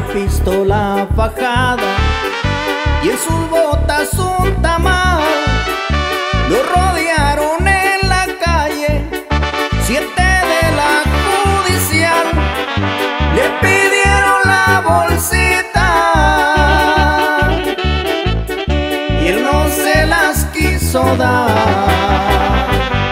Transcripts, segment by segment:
pistola fajada y en sus botas un tamal. Lo rodearon en la calle 7 de la judicial, le pidieron la bolsita y él no se las quiso dar.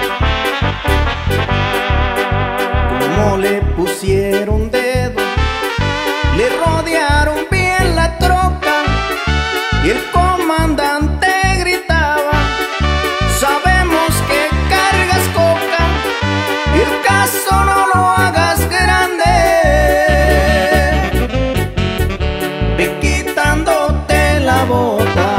Como le pusieron dedo, le rodearon bien la troca y el comandante gritaba: sabemos que cargas coca, el caso no lo hagas grande, ve quitándote la bota.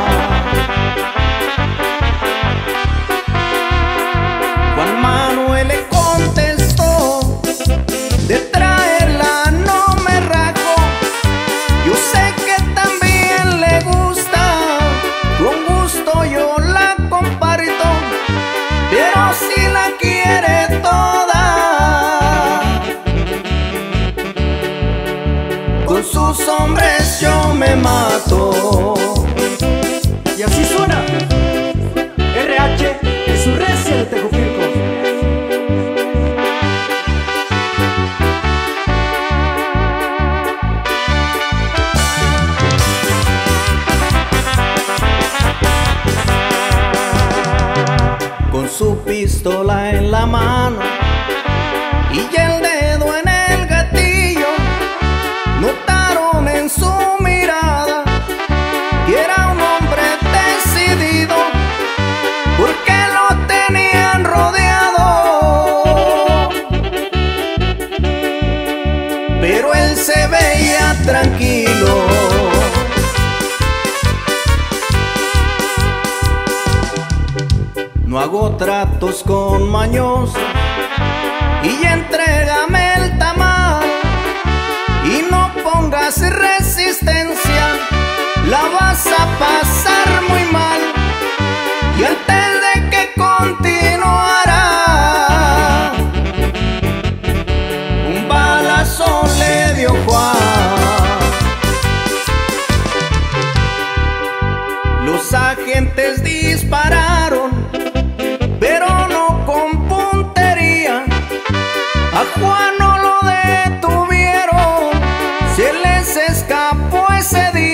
Juan Manuel le contestó: de traerla no me rajo, yo sé que también le gusta, con gusto yo la comparto, pero si la quiere toda, con sus hombres yo me mato. Y así suena RH en su recia de Tejupilco. Con su pistola en la mano y el dedo en el gatillo, notaron en su mirada que era un hombre decidido, porque lo tenían rodeado, pero él se veía tranquilo. No hago tratos con mañosos y entrégame el tamal, y no pongas resistencia, la vas a pasar muy mal. Y antes de que continuara, un balazo le dio Juan. Los agentes dispararon, pero no con puntería. A Juan no lo detuvieron, se les escapó ese día.